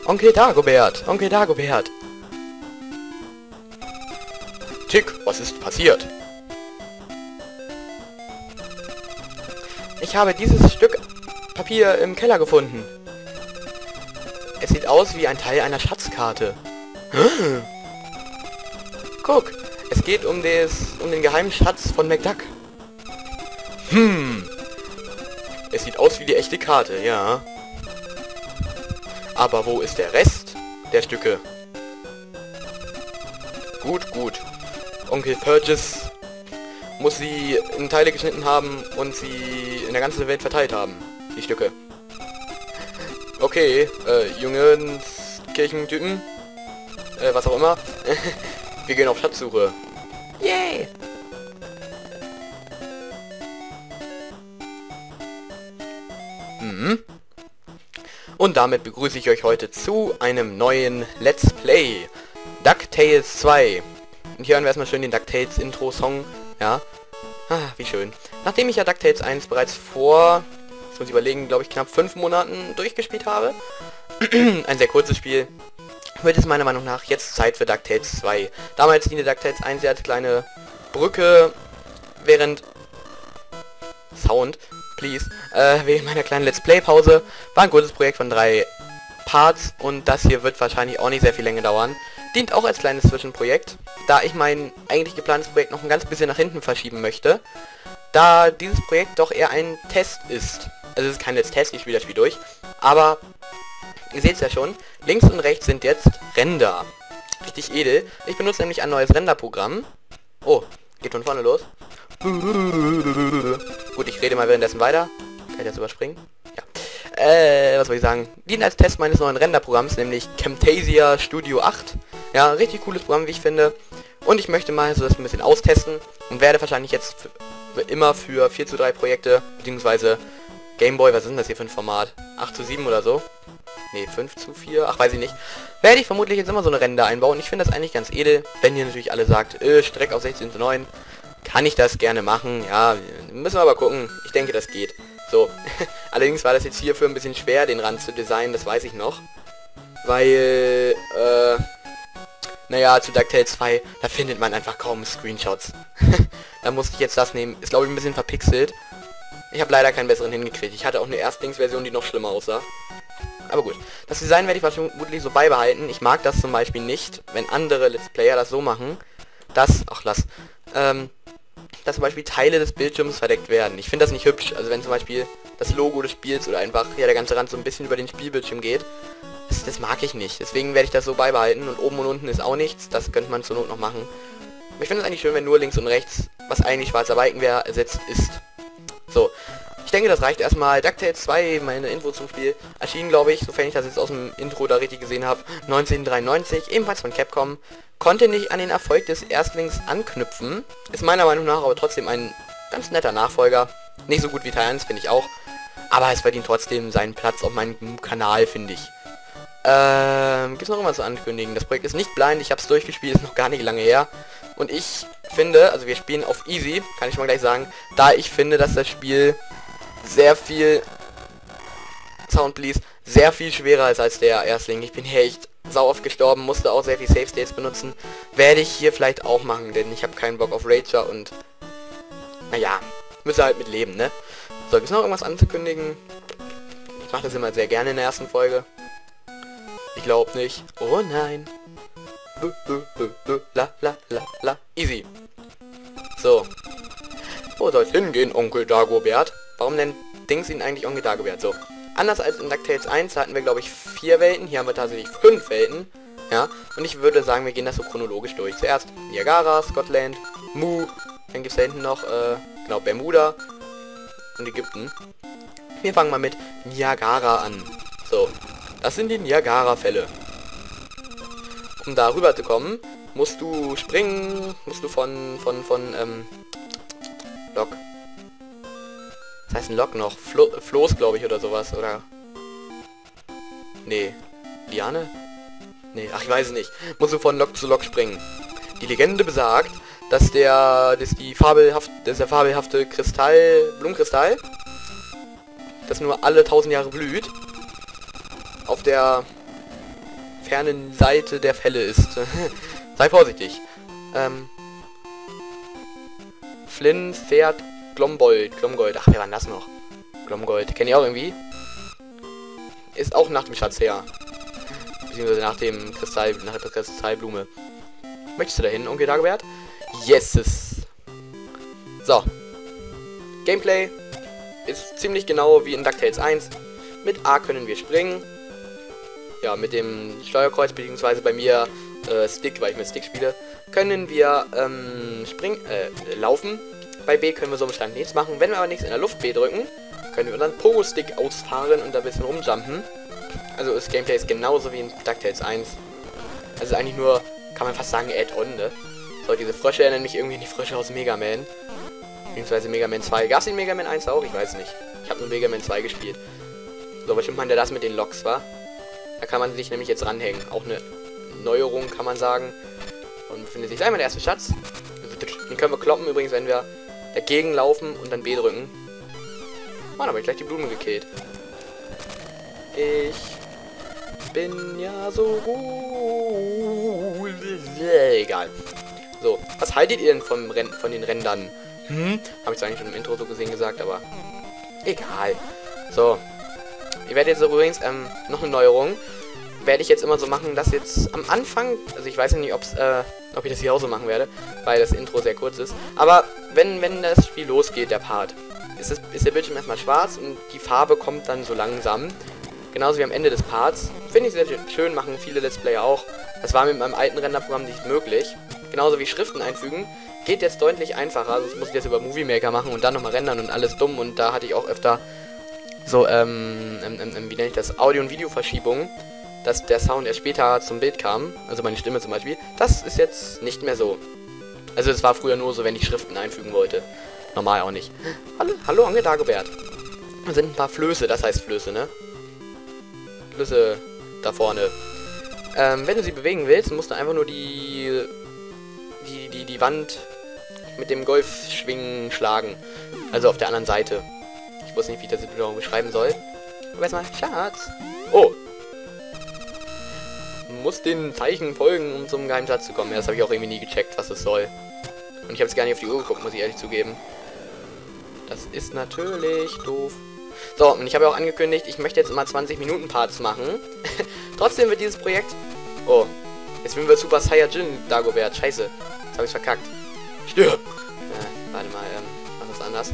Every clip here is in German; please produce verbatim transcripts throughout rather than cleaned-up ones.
Onkel Dagobert! Onkel Dagobert! Tick, was ist passiert? Ich habe dieses Stück Papier im Keller gefunden. Es sieht aus wie ein Teil einer Schatzkarte. Guck, es geht um, des, um den geheimen Schatz von McDuck. Hm. Es sieht aus wie die echte Karte, ja. Aber wo ist der Rest der Stücke? Gut, gut. Onkel Fergus muss sie in Teile geschnitten haben und sie in der ganzen Welt verteilt haben, die Stücke. Okay, äh, Jungenskirchentypen, äh, was auch immer. Wir gehen auf Schatzsuche. Yay! Mhm. Und damit begrüße ich euch heute zu einem neuen Let's Play. DuckTales zwei. Und hier hören wir erstmal schön den DuckTales Intro-Song. Ja. Ah, wie schön. Nachdem ich ja DuckTales eins bereits vor, jetzt muss ich überlegen, glaube ich knapp fünf Monaten durchgespielt habe. Ein sehr kurzes Spiel. Wird es meiner Meinung nach jetzt Zeit für DuckTales zwei. Damals diente DuckTales eins ja als kleine Brücke, während... Sound, please. Äh, während meiner kleinen Let's Play-Pause. War ein kurzes Projekt von drei Parts und das hier wird wahrscheinlich auch nicht sehr viel länger dauern. Dient auch als kleines Zwischenprojekt, da ich mein eigentlich geplantes Projekt noch ein ganz bisschen nach hinten verschieben möchte. Da dieses Projekt doch eher ein Test ist. Also es ist kein Let's Test, ich spiele das Spiel durch. Aber ihr seht es ja schon, links und rechts sind jetzt Ränder. Richtig edel. Ich benutze nämlich ein neues Renderprogramm. Oh, geht von vorne los. Gut, ich rede mal währenddessen weiter. Kann ich das überspringen? Ja. Äh, was soll ich sagen? Dient als Test meines neuen Renderprogramms, nämlich Camtasia Studio acht. Ja, richtig cooles Programm, wie ich finde. Und ich möchte mal so das ein bisschen austesten und werde wahrscheinlich jetzt für, immer für vier zu drei Projekte, beziehungsweise Gameboy, was ist denn das hier für ein Format? acht zu sieben oder so? Ne, fünf zu vier, ach weiß ich nicht. Werde ich vermutlich jetzt immer so eine Render einbauen. Ich finde das eigentlich ganz edel, wenn ihr natürlich alle sagt, äh, Streck auf sechzehn zu neun. Kann ich das gerne machen, ja, müssen wir aber gucken. Ich denke, das geht. So, allerdings war das jetzt hier für ein bisschen schwer, den Rand zu designen, das weiß ich noch. Weil, äh, naja, zu DuckTales zwei, da findet man einfach kaum Screenshots. Da musste ich jetzt das nehmen, ist glaube ich ein bisschen verpixelt. Ich habe leider keinen besseren hingekriegt. Ich hatte auch eine Erstlingsversion, die noch schlimmer aussah. Aber gut, das Design werde ich vermutlich so beibehalten. Ich mag das zum Beispiel nicht, wenn andere Let's Player das so machen, dass, ach lass, ähm, dass zum Beispiel Teile des Bildschirms verdeckt werden. Ich finde das nicht hübsch. Also wenn zum Beispiel das Logo des Spiels oder einfach ja der ganze Rand so ein bisschen über den Spielbildschirm geht, das, das mag ich nicht. Deswegen werde ich das so beibehalten und oben und unten ist auch nichts. Das könnte man zur Not noch machen. Aber ich finde es eigentlich schön, wenn nur links und rechts, was eigentlich schwarzer Balken wäre, ersetzt ist. So. Ich denke, das reicht erstmal. DuckTales zwei, meine Info zum Spiel, erschien, glaube ich, sofern ich das jetzt aus dem Intro da richtig gesehen habe, neunzehnhundertdreiundneunzig, ebenfalls von Capcom. Konnte nicht an den Erfolg des Erstlings anknüpfen. Ist meiner Meinung nach aber trotzdem ein ganz netter Nachfolger. Nicht so gut wie Teil eins, finde ich auch. Aber es verdient trotzdem seinen Platz auf meinem Kanal, finde ich. Ähm, gibt es noch irgendwas zu ankündigen? Das Projekt ist nicht blind, ich habe es durchgespielt, ist noch gar nicht lange her. Und ich finde, also wir spielen auf Easy, kann ich mal gleich sagen, da ich finde, dass das Spiel sehr viel... Sound please, sehr viel schwerer ist als der Erstling. Ich bin hier echt sau oft gestorben, musste auch sehr viel Save States benutzen. Werde ich hier vielleicht auch machen, denn ich habe keinen Bock auf Rager und... Naja, müsste halt mit leben, ne? So, gibt es noch irgendwas anzukündigen? Ich mache das immer sehr gerne in der ersten Folge. Ich glaube nicht. Oh nein. Bö, bö, bö, bö, la, la, la, la. Easy. So. Wo soll es hingehen, Onkel Dagobert? Warum nennt Dings ihn eigentlich Onkel Dagobert? So. Anders als in DuckTales eins hatten wir, glaube ich, vier Welten. Hier haben wir tatsächlich fünf Welten. Ja. Und ich würde sagen, wir gehen das so chronologisch durch. Zuerst Niagara, Scotland, Mu. Dann gibt es da hinten noch, äh, genau, Bermuda und Ägypten. Wir fangen mal mit Niagara an. So. Das sind die Niagara-Fälle. Um da rüber zu kommen, musst du springen, musst du von, von, von, ähm, Lok. Was heißt ein Lok noch? Flo Floß, glaube ich, oder sowas, oder? Nee. Liane? Nee, ach, ich weiß es nicht. Musst du von Lok zu Lok springen. Die Legende besagt, dass der, dass die fabelhaft, dass der fabelhafte Kristall, Blumenkristall, das nur alle tausend Jahre blüht, auf der fernen Seite der Fälle ist. Sei vorsichtig. Ähm, Flynn fährt Glomgold. Glomgold. Ach, wer war denn das noch? Glomgold. Kennt ihr auch irgendwie? Ist auch nach dem Schatz her. Beziehungsweise nach dem Kristall, nach der Kristallblume. Möchtest du dahin, Onkel Dagobert? Yeses. So. Gameplay ist ziemlich genau wie in DuckTales eins. Mit A können wir springen. Ja, mit dem Steuerkreuz, beziehungsweise bei mir äh, Stick, weil ich mit Stick spiele, können wir ähm, springen, äh, laufen. Bei B können wir so im Stand nichts machen. Wenn wir aber nichts in der Luft B drücken, können wir dann Pogo-Stick ausfahren und da ein bisschen rumjumpen. Also das Gameplay ist genauso wie in DuckTales eins. Also eigentlich nur, kann man fast sagen, Add-on, ne? So, diese Frösche erinnern mich irgendwie an die Frösche aus Mega Man. Beziehungsweise Mega Man zwei. Gab es in Mega Man eins auch? Ich weiß nicht. Ich habe nur Mega Man zwei gespielt. So, bestimmt meint er das mit den Loks, wa? Da kann man sich nämlich jetzt ranhängen. Auch eine Neuerung, kann man sagen. Und befindet sich einmal der erste Schatz. Den können wir kloppen übrigens, wenn wir dagegen laufen und dann B drücken. Mann, aber ich gleich die Blume gekillt. Ich bin ja so gut. Egal. So, was haltet ihr denn vom Ren von den Rändern? Hm? Habe ich zwar eigentlich schon im Intro so gesehen gesagt, aber egal. So. Ich werde jetzt übrigens, ähm, noch eine Neuerung. Werde ich jetzt immer so machen, dass jetzt am Anfang, also ich weiß ja nicht, ob's, äh, ob ich das hier auch so machen werde, weil das Intro sehr kurz ist. Aber wenn, wenn das Spiel losgeht, der Part, ist, es, ist der Bildschirm erstmal schwarz und die Farbe kommt dann so langsam. Genauso wie am Ende des Parts. Finde ich sehr schön, machen viele Let's Player auch. Das war mit meinem alten Renderprogramm nicht möglich. Genauso wie Schriften einfügen. Geht jetzt deutlich einfacher. Also das muss ich jetzt über Movie Maker machen und dann nochmal rendern und alles dumm. Und da hatte ich auch öfter so, ähm, ähm, ähm wie nenne ich das? Audio- und Videoverschiebungen. Dass der Sound erst später zum Bild kam. Also meine Stimme zum Beispiel. Das ist jetzt nicht mehr so. Also es war früher nur so, wenn ich Schriften einfügen wollte. Normal auch nicht. Hallo, hallo Onkel Dagobert. Da sind ein paar Flöße, das heißt Flöße, ne? Flüsse da vorne. Ähm, wenn du sie bewegen willst, musst du einfach nur die die, die, die Wand mit dem Golfschwingen schlagen. Also auf der anderen Seite. Ich wusste nicht, wie ich das genau beschreiben soll. Aber erstmal, Schatz. Oh. Muss den Zeichen folgen, um zum Geheimschatz zu kommen. Ja, das habe ich auch irgendwie nie gecheckt, was das soll. Und ich habe jetzt gar nicht auf die Uhr geguckt, muss ich ehrlich zugeben. Das ist natürlich doof. So, und ich habe ja auch angekündigt, ich möchte jetzt immer zwanzig Minuten Parts machen. Trotzdem wird dieses Projekt... Oh, jetzt sind wir Super Saiyajin Dagobert. Scheiße, jetzt habe ich verkackt. Stirb! Äh, warte mal, ähm, mach das anders.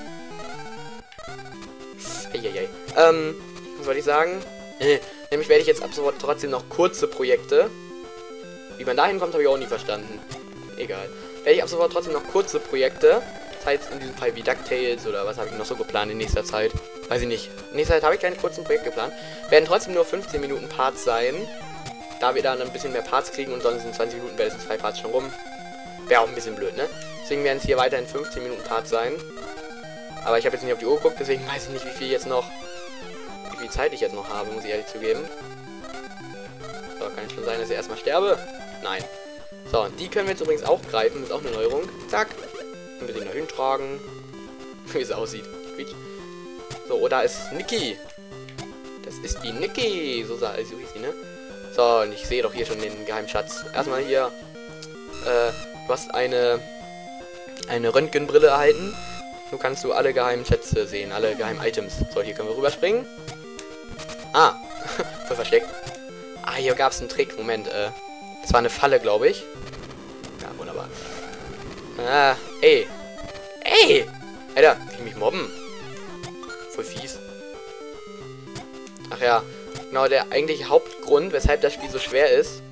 Eieiei. Ähm, was soll ich sagen? Äh, nämlich werde ich jetzt ab sofort trotzdem noch kurze Projekte. Wie man dahin kommt, habe ich auch nie verstanden. Egal. Werde ich ab sofort trotzdem noch kurze Projekte. Das heißt in diesem Fall wie DuckTales oder was habe ich noch so geplant in nächster Zeit. Weiß ich nicht. In nächster Zeit habe ich keine kurzen Projekte geplant. Werden trotzdem nur fünfzehn Minuten Parts sein. Da wir dann ein bisschen mehr Parts kriegen und sonst in zwanzig Minuten wäre es zwei Parts schon rum. Wäre auch ein bisschen blöd, ne? Deswegen werden es hier weiterhin fünfzehn Minuten Parts sein. Aber ich habe jetzt nicht auf die Uhr geguckt, deswegen weiß ich nicht, wie viel jetzt noch... Wie viel Zeit ich jetzt noch habe, muss ich ehrlich zugeben. So, kann es schon sein, dass ich erstmal sterbe? Nein. So, die können wir jetzt übrigens auch greifen. Das ist auch eine Neuerung. Zack. Können wir den da hintragen. Wie es aussieht. So, oh, da ist Niki. Das ist die Niki. So, sah, so hieß die, ne? So, und ich sehe doch hier schon den Geheimschatz. Erstmal hier. Äh, du hast eine eine Röntgenbrille erhalten. So kannst du alle geheimen Schätze sehen. Alle geheimen Items. So, hier können wir rüberspringen. Ah. Voll versteckt. Ah, hier gab es einen Trick. Moment, äh. Das war eine Falle, glaube ich. Ja, wunderbar. Ah, ey. Ey! Alter, will ich mich mobben? Voll fies. Ach ja. Genau, der eigentliche Hauptgrund, weshalb das Spiel so schwer ist.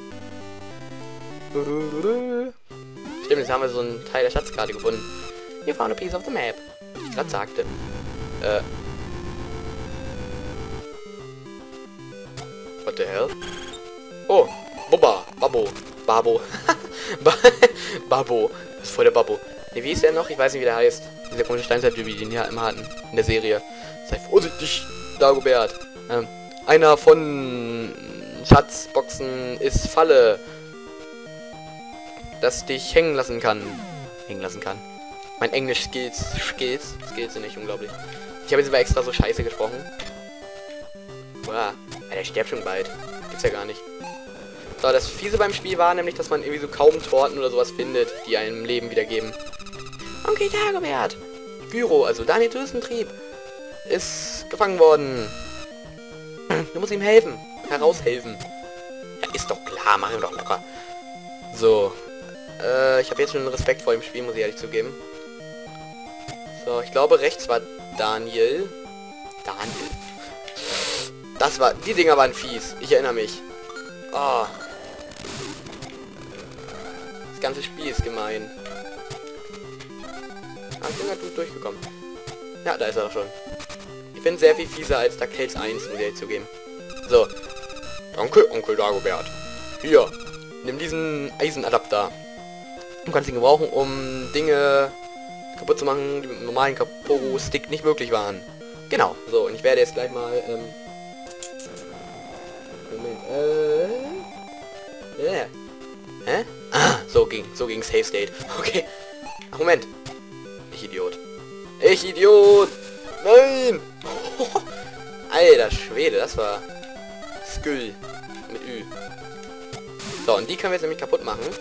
Stimmt, jetzt haben wir so einen Teil der Schatzkarte gefunden. You found a piece of the map. Wie ich gerade sagte. Äh. What the hell? Oh, Bubba, Babbo, Babo. Babbo. Das ist voll der Babbo. Ne, wie ist der noch? Ich weiß nicht, wie der heißt. Dieser komische Steinzeittyp, den wir immer hatten. In der Serie. Sei vorsichtig, Dagobert. Ähm, einer von Schatzboxen ist Falle. Das dich hängen lassen kann. Hängen lassen kann. Mein Englisch Skills. Skills. Skills sind nicht unglaublich. Ich habe jetzt aber extra so scheiße gesprochen. Boah. Der stirbt schon bald. Gibt's ja gar nicht. So, das Fiese beim Spiel war nämlich, dass man irgendwie so kaum Torten oder sowas findet, die einem Leben wiedergeben. Okay, Dagobert. Gyro, also Daniel Düsentrieb, ist gefangen worden. Du musst ihm helfen. Heraushelfen. Ja, ist doch klar, mach ihn doch locker. So. Äh, ich habe jetzt schon Respekt vor dem Spiel, muss ich ehrlich zugeben. So, ich glaube rechts war Daniel. Daniel. Das war... Die Dinger waren fies. Ich erinnere mich. Oh. Das ganze Spiel ist gemein. Ah, ich bin gerade gut durchgekommen. Ja, da ist er doch schon. Ich bin sehr viel fieser als DuckTales eins, muss ich ehrlich zugeben. So. Danke, Onkel Dagobert. Hier. Nimm diesen Eisenadapter. Du kannst ihn gebrauchen, um Dinge kaputt zu machen, die mit einem normalen Kaporu-Stick nicht möglich waren. Genau. So, und ich werde jetzt gleich mal, ähm... Moment, äh... Yeah. Hä? Ah, so ging, so ging Save State. Okay. Ach, Moment. Ich Idiot. Ich Idiot! Nein! Alter Schwede, das war... Skill. Mit Ü. So, und die können wir jetzt nämlich kaputt machen.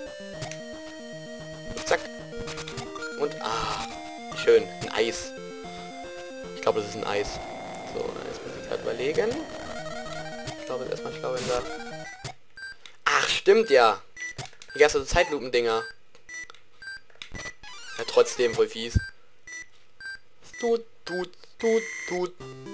Zack. Und, ah, schön. Ein Eis. Ich glaube, das ist ein Eis. So, jetzt muss ich gerade überlegen. Ich glaube, es ist erstmal schlau, wenn da... Ach, stimmt ja. Die ganze Zeitlupendinger. Ja, trotzdem voll fies. Tut, tut, tut, tut.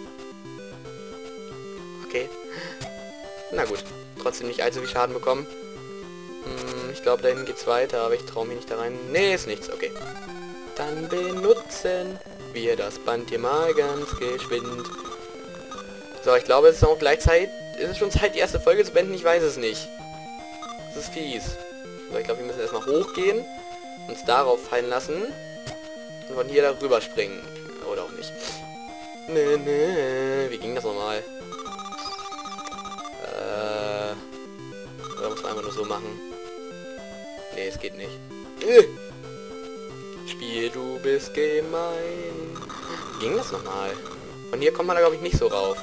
Okay. Na gut. Trotzdem nicht allzu viel Schaden bekommen. Hm, ich glaube, da hinten geht's weiter, aber ich traue mich nicht da rein. Nee, ist nichts. Okay. Dann benutzen wir das Band hier mal ganz geschwind. So, ich glaube, es ist auch gleichzeitig... Ist es schon Zeit, die erste Folge zu beenden? Ich weiß es nicht. Das ist fies. So, ich glaube, wir müssen erstmal hochgehen. Uns darauf fallen lassen. Und von hier darüber springen. Oder auch nicht. Nee, nee. Wie ging das nochmal? Äh... Oder muss man einfach nur so machen? Nee, es geht nicht. Äh. Spiel, du bist gemein. Wie ging das nochmal? Von hier kommt man da, glaube ich, nicht so rauf.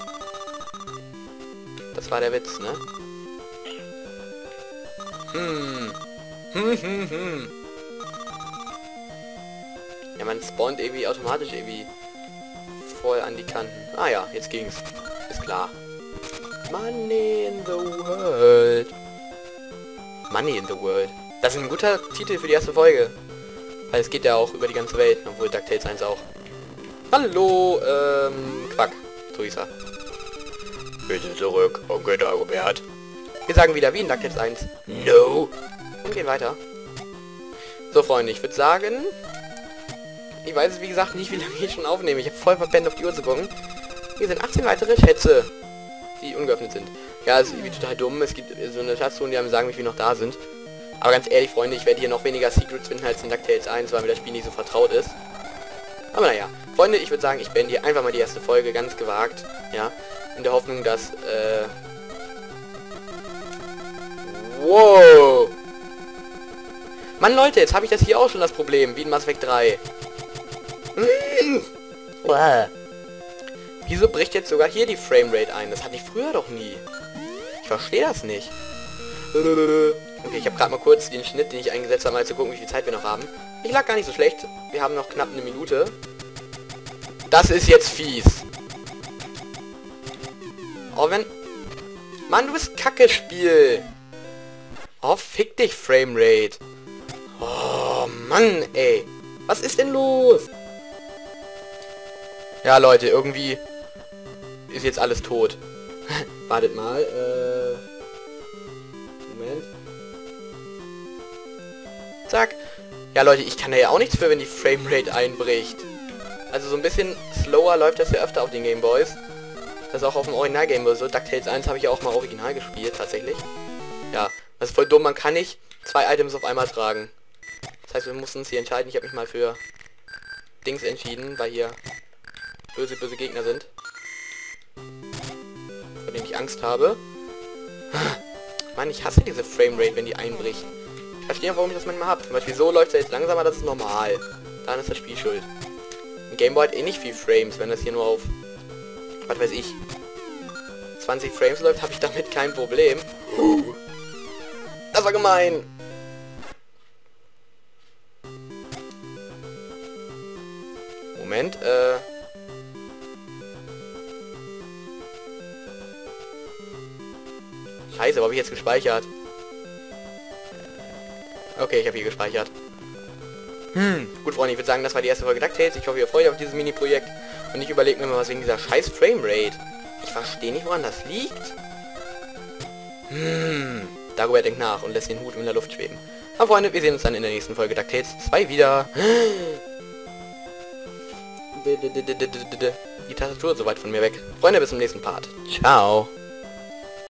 Das war der Witz, ne? Hm. Hm, hm, hm. Ja, man spawnt irgendwie automatisch irgendwie voll an die Kanten. Ah ja, jetzt ging's. Ist klar. Money in the World. Money in the World. Das ist ein guter Titel für die erste Folge. Weil es geht ja auch über die ganze Welt, obwohl DuckTales eins auch. Hallo, ähm, Quack. So hieß er. Bitte zurück, Onkel Dagobert. Wir sagen wieder wie in DuckTales eins. No. Und gehen weiter. So, Freunde, ich würde sagen... Ich weiß es, wie gesagt, nicht, wie lange ich schon aufnehme. Ich habe voll verpennt, auf die Uhr zu gucken. Hier sind achtzehn weitere Schätze, die ungeöffnet sind. Ja, es ist irgendwie total dumm. Es gibt so eine Schatztruhe, die einem sagen, wie viele noch da sind. Aber ganz ehrlich, Freunde, ich werde hier noch weniger Secrets finden als in DuckTales eins, weil mir das Spiel nicht so vertraut ist. Aber naja, Freunde, ich würde sagen, ich beende hier einfach mal die erste Folge, ganz gewagt. Ja, in der Hoffnung, dass, äh... Wow! Mann, Leute, jetzt habe ich das hier auch schon das Problem, wie in Mass Effect drei. Mmh. Wieso bricht jetzt sogar hier die Framerate ein? Das hatte ich früher doch nie. Ich verstehe das nicht. Okay, ich habe gerade mal kurz den Schnitt, den ich eingesetzt habe, mal zu gucken, wie viel Zeit wir noch haben. Ich lag gar nicht so schlecht. Wir haben noch knapp eine Minute. Das ist jetzt fies. Oh, wenn... Mann, du bist Kacke, Spiel. Oh, fick dich, Framerate. Oh, Mann, ey. Was ist denn los? Ja, Leute, irgendwie ist jetzt alles tot. Wartet mal, äh... Moment. Zack. Ja, Leute, ich kann da ja auch nichts für, wenn die Framerate einbricht. Also so ein bisschen slower läuft das ja öfter auf den Gameboys. Das ist auch auf dem Original Gameboy so. DuckTales eins habe ich ja auch mal original gespielt, tatsächlich. Ja, das ist voll dumm. Man kann nicht zwei Items auf einmal tragen. Das heißt, wir mussten uns hier entscheiden. Ich habe mich mal für Dings entschieden, weil hier böse, böse Gegner sind. Vor denen ich Angst habe. Mann, ich hasse diese Framerate, wenn die einbricht. Ich verstehe, warum ich das manchmal habe. Zum Beispiel so läuft es jetzt langsamer, das ist normal. Dann ist das Spiel schuld. Ein Gameboy hat eh nicht viel Frames, wenn das hier nur auf, was weiß ich, zwanzig Frames läuft, habe ich damit kein Problem. Das war gemein. Moment, äh... Scheiße, wo habe ich jetzt gespeichert? Okay, ich habe hier gespeichert. Hm, gut, Freunde, ich würde sagen, das war die erste Folge DuckTales. Ich hoffe, ihr freut euch auf dieses Mini-Projekt. Und ich überlege mir mal was wegen dieser scheiß Framerate. Ich verstehe nicht, woran das liegt. Hm, Dagobert denkt nach und lässt den Hut in der Luft schweben. Aber Freunde, wir sehen uns dann in der nächsten Folge DuckTales zwei wieder. Die Tastatur ist so weit von mir weg. Freunde, bis zum nächsten Part. Ciao.